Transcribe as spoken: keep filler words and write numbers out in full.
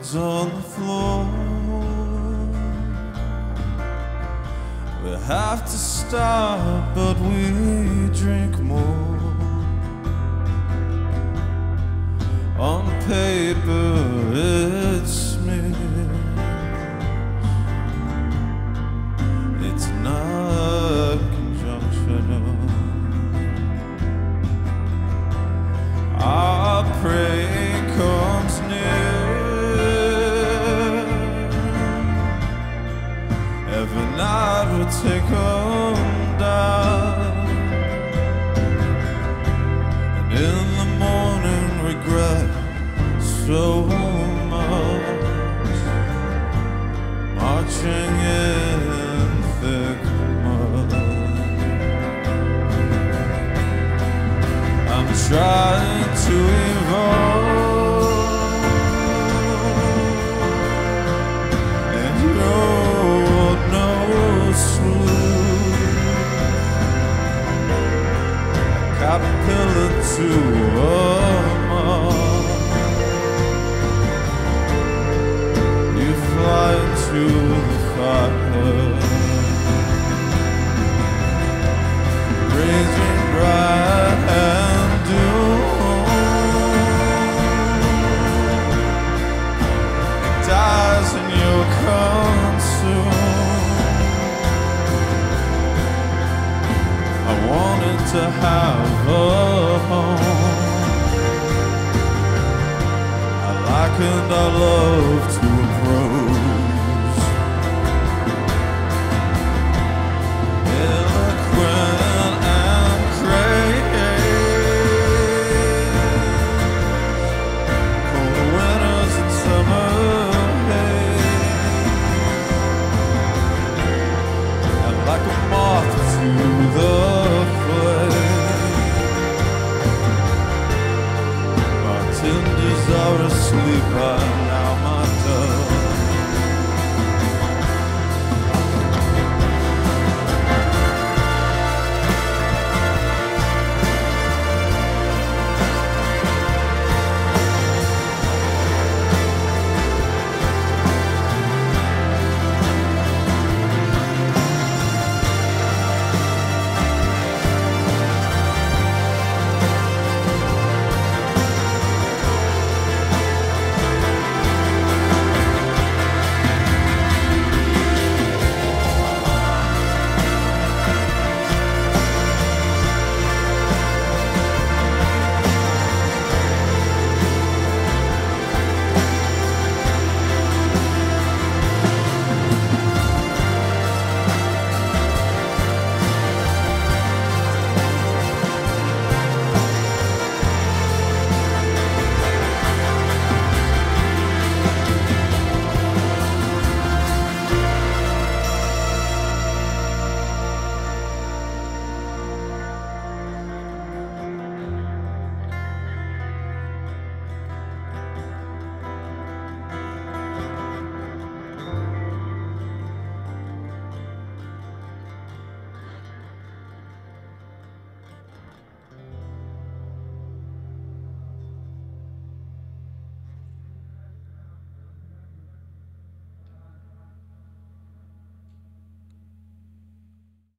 legs on the floor. We have to stop, but we drink more. On paper it's smooth, it's not conjunctional. Our prey comes near, every night we take them down, and in the morning regret so much, marching in thick mud. I'm trying to evolve, and you're no sleuth, caterpillar to a moth. Fly into the fire, raging bright and doom. It dies and you're consumed. I wanted to have a home, I likened our love to